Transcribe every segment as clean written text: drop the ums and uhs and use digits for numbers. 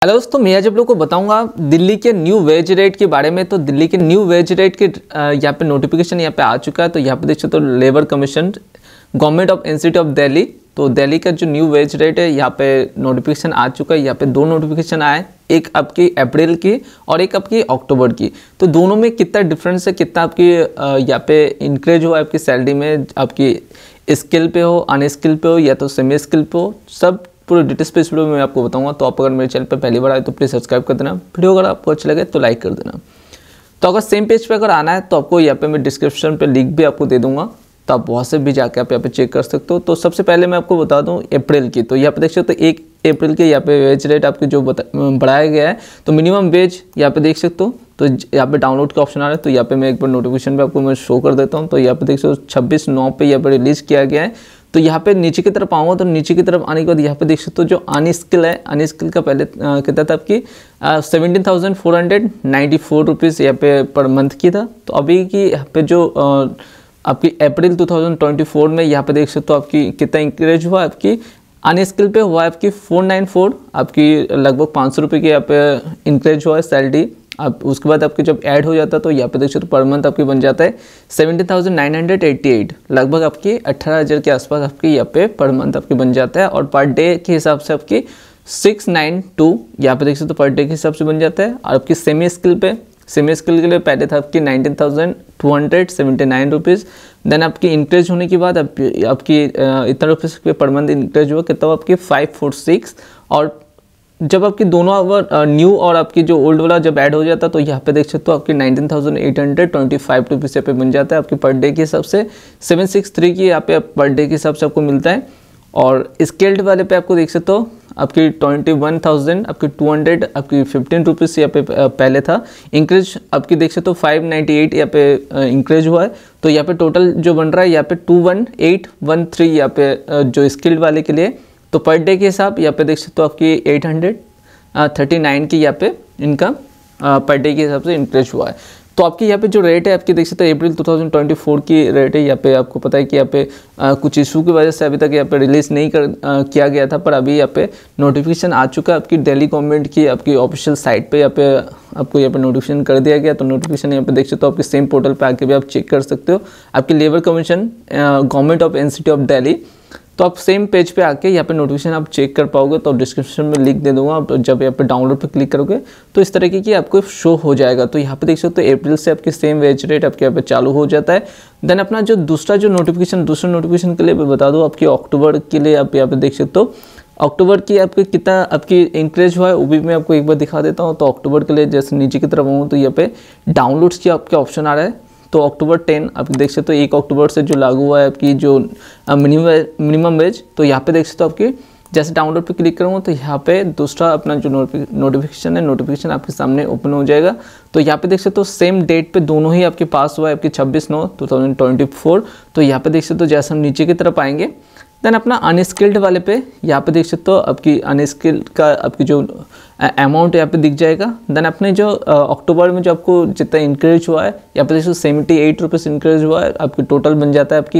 Hello दोस्तों, मैं आज आप लोग को बताऊंगा दिल्ली के न्यू वेज रेट के बारे में। तो दिल्ली के न्यू वेज रेट के यहाँ पे नोटिफिकेशन यहाँ पे आ चुका है। तो यहाँ पे देख सकते हो labour commission government of institute of Delhi. तो दिल्ली का जो न्यू वेज रेट है यहाँ पे नोटिफिकेशन आ चुका है। यहाँ पे दो नोटिफिकेशन आए, एक आपकी अप्रैल की और एक आपकी अक्टूबर की। तो दोनों में कितना डिफरेंस है, कितना आपकी यहाँ पे इंक्रीज हुआ आपकी सैलरी में, आपकी स्किल पे हो, अनस्किल पे हो या तो सेमी स्किल पे हो, सब पूरे डिटेल्स पे इस वीडियो में मैं आपको बताऊंगा। तो आप अगर मेरे चैनल पे पहली बार आए तो प्लीज़ सब्सक्राइब कर देना। वीडियो अगर आपको अच्छा लगे तो लाइक कर देना। तो अगर सेम पेज पे अगर आना है तो आपको यहाँ पे मैं डिस्क्रिप्शन पे लिंक भी आपको दे दूंगा, तो आप वहाँ से भी जाके आप यहाँ पे चेक कर सकते हो। तो सबसे पहले मैं आपको बता दूँ अप्रैल की। तो यहाँ पे देख सकते हो 1 अप्रैल के यहाँ पे वेज रेट आपके जो बढ़ाया गया है। तो मिनिमम वेज यहाँ पे देख सकते हो। तो यहाँ पे डाउनलोड का ऑप्शन आ रहा है। तो यहाँ पे मैं एक बार नोटिफिकेशन पे आपको मैं शो कर देता हूँ। तो यहाँ पे देख सकते हो 26/9 पे यहाँ पे रिलीज़ किया गया है। तो यहाँ पे नीचे की तरफ आऊँगा तो नीचे की तरफ आने के बाद यहाँ पे देख सकते हो जो अनस्किल है, अनस्किल का पहले कितना था आपकी 17,494 रुपीज़ यहाँ पे पर मंथ की था। तो अभी की यहाँ पे जो आपकी अप्रैल 2024 में यहाँ पे देख सकते हो आपकी कितना इंक्रीज हुआ, आपकी अनस्किल पे हुआ आपकी 494, आपकी लगभग 500 रुपये की यहाँ पे इंक्रीज हुआ है सैलरी। अब उसके बाद आपके जब ऐड हो जाता है तो यहाँ पे देख सकते हो पर मंथ आपकी बन जाता है 17,988, लगभग आपकी 18,000 के आसपास आपकी यहाँ पे पर मंथ आपकी बन जाता है। और पर डे के हिसाब से आपकी 692 यहाँ पे देख सकते हो पर डे के हिसाब से बन जाता है। और आपकी सेमी स्किल पे, सेमी स्किल के लिए पहले था आपकी 19,279 रुपीज़। देन आपकी इंक्रीज होने के बाद आपकी इतना रुपीज़ पर मंथ इंक्रीज हुआ, कितना आपकी 546। और जब आपकी दोनों अगर न्यू और आपकी जो ओल्ड वाला जब ऐड हो जाता है तो यहाँ पे देख सकते हो आपकी 19,825 रुपीज़ पे बन जाता है। आपके पर डे के हिसाब से 763 की यहाँ पे पर डे के हिसाब से आपको मिलता है। और स्केल्ड वाले पे आपको देख सकते हो आपकी 21,000 आपकी 200 आपकी 15 रुपीज़ यहाँ पे पहले था। इंक्रीज आपकी देख सकते हो 598 यहाँ पे इंक्रीज हुआ है। तो यहाँ पे टोटल जो बन रहा है यहाँ पे 21,813 यहाँ पे जो स्किल्ड वाले के लिए। तो पर डे के हिसाब यहाँ पे देख सकते हो आपकी 839 की यहाँ पे इनका पर डे के हिसाब से इंक्रीज हुआ है। तो आपकी यहाँ पे जो रेट है आपकी देख सकते हो अप्रैल 2024 की रेट है। यहाँ पे आपको पता है कि यहाँ पे कुछ इशू की वजह से अभी तक यहाँ पे रिलीज़ नहीं किया गया था, पर अभी यहाँ पे नोटिफिकेशन आ चुका है आपकी दिल्ली गवर्नमेंट की आपकी ऑफिशियल साइट पे। यहाँ पे आपको यहाँ पे नोटिफिकेशन कर दिया गया। तो नोटिफिकेशन यहाँ पे देख सकते हो आपके सेम पोर्टल पे आके भी आप चेक कर सकते हो। आपकी labour commission government of institute of Delhi. तो आप सेम पेज पे आके यहाँ पे नोटिफिकेशन आप चेक कर पाओगे। तो डिस्क्रिप्शन में लिंक दे दूंगा, आप जब यहाँ पे डाउनलोड पे क्लिक करोगे तो इस तरीके की आपको शो हो जाएगा। तो यहाँ पे देख सकते हो अप्रैल से आपकी सेम वेज रेट आपके यहाँ पे चालू हो जाता है। देन अपना जो दूसरा नोटिफिकेशन के लिए मैं बता दूँ आपकी अक्टूबर के लिए आप यहाँ पे देख सकते हो अक्टूबर की आपके कितना आपकी इंक्रीज हुआ है वो भी मैं आपको एक बार दिखा देता हूँ। तो अक्टूबर के लिए जैसे नीचे की तरफ आऊँ तो यहाँ पे डाउनलोड्स की आपके ऑप्शन आ रहा है। तो अक्टूबर 10 आप देख सकते हो 1 अक्टूबर से जो लागू हुआ है आपकी जो मिनिमम वेज। तो यहाँ पे देख सकते हो आपकी जैसे डाउनलोड पे क्लिक करूँगा तो यहाँ पे दूसरा अपना जो नोटिफिकेशन है, नोटिफिकेशन आपके सामने ओपन हो जाएगा। तो यहाँ पे देख सकते हो सेम डेट पे दोनों ही आपके पास हुआ है आपकी 26/9/2024। तो यहाँ पे देख सकते हो जैसे हम नीचे की तरफ आएंगे देन अपना अनस्किल्ड वाले पे यहाँ पे देख सकते हो आपकी अनस्किल्ड का आपकी जो अमाउंट यहाँ पे दिख जाएगा। देन अपने जो अक्टूबर में जो आपको जितना इंक्रीज हुआ है यहाँ पे देख सकते हो 78 रुपीज़ इंक्रीज हुआ है। आपकी टोटल बन जाता है आपकी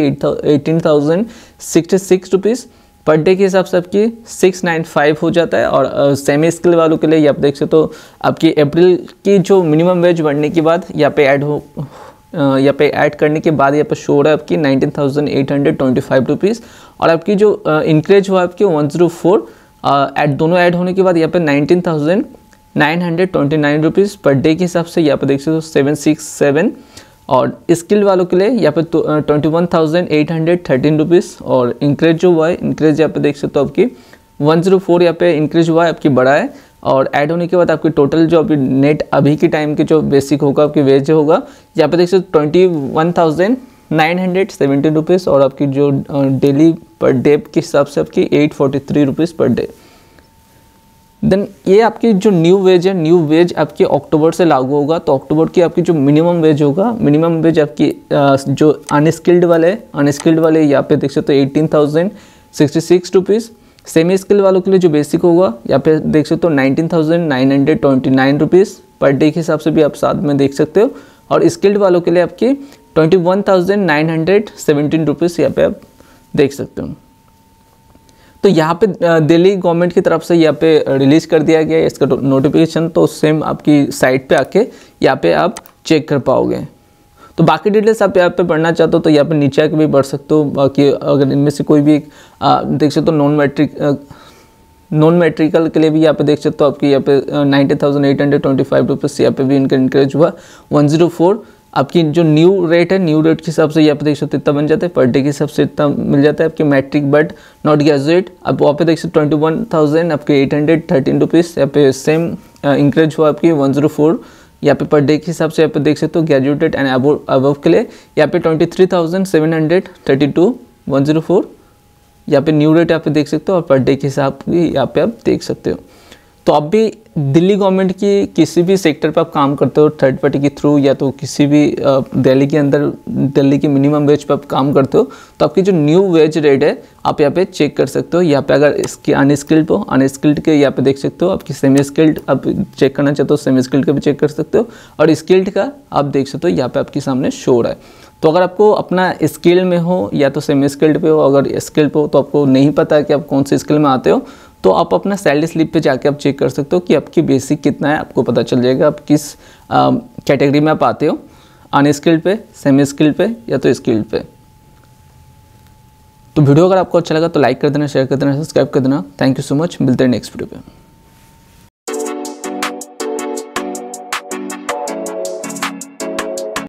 18,066 रुपीज़। पर डे के हिसाब से आपकी 695 हो जाता है। और सेमी स्किल वालों के लिए आप देख सकते हो आपकी अप्रैल की जो मिनिमम वेज बढ़ने के बाद यहाँ पे ऐड करने के बाद यहाँ पे शो हो रहा है आपकी 19,825 रुपीज़। और आपकी जो इंक्रीज हुआ आपकी 104 दोनों ऐड होने के बाद यहाँ पे 19,929 रुपीज़ पर डे के हिसाब से यहाँ पे देख सकते हो 767। और स्किल वालों के लिए यहाँ पे 21,813 रुपीज़। और इंक्रीज जो हुआ है इंक्रीज यहाँ पे देख सकते हो आपकी 104 यहाँ पे इंक्रीज हुआ है आपकी बड़ा है। और ऐड होने के बाद आपकी टोटल जो अभी नेट अभी के टाइम के जो बेसिक होगा आपकी वेज होगा यहाँ पे देख सकते 21,917 रुपीज़। और आपकी जो डेली पर डे के हिसाब से आपकी 843 रुपीज़ पर डे। देन ये आपकी जो न्यू वेज है, न्यू वेज आपकी अक्टूबर से लागू होगा। तो अक्टूबर की आपकी जो मिनिमम वेज होगा, मिनिमम वेज आपकी जो अनस्किल्ड वाले यहाँ पे देख सकते हो 18,066 रुपीज़। सेमी स्किल वालों के लिए जो बेसिक होगा यहाँ पे देख सकते हो 19,929 रुपीज़ पर डे के हिसाब से भी आप साथ में देख सकते हो। और स्किल्ड वालों के लिए आपकी 21,917 रुपीज़ यहाँ पे आप देख सकते हो। तो यहाँ पे दिल्ली गवर्नमेंट की तरफ से यहाँ पे रिलीज़ कर दिया गया है इसका नोटिफिकेशन, तो सेम आपकी साइट पे आके यहाँ पे आप चेक कर पाओगे। तो बाकी डिटेल्स आप यहाँ पे पढ़ना चाहते हो तो यहाँ पे नीचे आके भी पढ़ सकते हो। बाकी अगर इनमें से कोई भी देख सकते हो नॉन मैट्रिकल के लिए भी यहाँ पे देख सकते हो आपकी यहाँ पे 90,825 रुपीज़ यहाँ पे भी इनका इंक्रीज हुआ। 104 आपकी जो न्यू रेट है, न्यू रेट के हिसाब से यहाँ पे देख सकते हो इतना बन जाता है, पर डे के हिसाब से इतना मिल जाता है आपके मैट्रिक बट नॉट ग्रेजुएट। अब वहाँ पे देख सकते 21,000 आपके 813 रुपीज़ यहाँ पे सेम इंक्रीज हुआ आपकी 104 यहाँ पे पर डे के हिसाब से यहाँ पे देख सकते हो ग्रेजुएटेड एंड अबव के लिए यहाँ पे 23,732 104 यहाँ पे न्यू रेट यहाँ पे देख सकते हो और पर डे के हिसाब भी यहाँ पे आप देख सकते हो। तो आप भी दिल्ली गवर्नमेंट की किसी भी सेक्टर पर आप काम करते हो थर्ड पार्टी के थ्रू या तो किसी भी दिल्ली के अंदर दिल्ली की मिनिमम वेज पर आप काम करते हो तो आपकी जो न्यू वेज रेट है आप यहाँ पे चेक कर सकते हो। यहाँ पे अगर इसकी अनस्किल्ड हो, अनस्किल्ड के यहाँ पे देख सकते हो, आपकी सेमी स्किल्ड आप चेक करना चाहते हो सेमी स्किल्ड का भी चेक कर सकते हो, और स्किल्ड का आप देख सकते हो यहाँ पे आपके सामने शो हो रहा है। तो अगर आपको अपना स्किल में हो या तो सेमी स्किल्ड पे हो, अगर स्किल पे हो तो आपको नहीं पता है कि आप कौन से स्किल में आते हो तो आप अपना सैलरी स्लिप पे जाके आप चेक कर सकते हो कि आपकी बेसिक कितना है, आपको पता चल जाएगा आप किस कैटेगरी में आप आते हो, अनस्किल्ड पे, सेमी स्किल्ड पे या तो स्किल्ड पे। तो वीडियो अगर आपको अच्छा लगा तो लाइक कर देना, शेयर कर देना, सब्सक्राइब कर देना। थैंक यू सो मच, मिलते हैं नेक्स्ट वीडियो पे।